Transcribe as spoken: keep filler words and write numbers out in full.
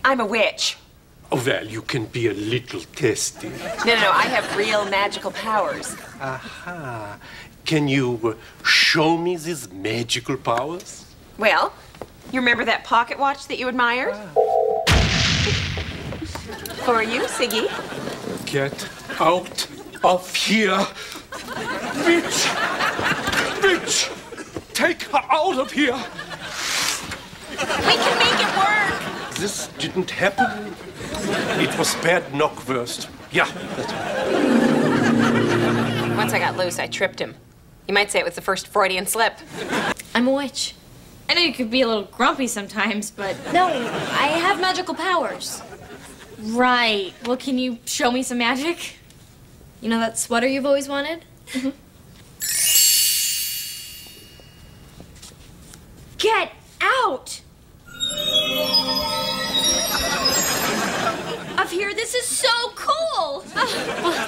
I'm a witch. Oh, well, you can be a little testy. No, no, no, I have real magical powers. Aha. Can you uh, show me these magical powers? Well, you remember that pocket watch that you admired? Ah. For you, Siggy. Get out of here! Bitch! Bitch! Take her out of here! We can make it work! This didn't happen. It was bad knockwurst. Yeah, that's right. Once I got loose, I tripped him. You might say it was the first Freudian slip. I'm a witch. I know you could be a little grumpy sometimes, but... No, I have magical powers. Right. Well, can you show me some magic? You know that sweater you've always wanted? Mm-hmm. Get out! Of here, this is so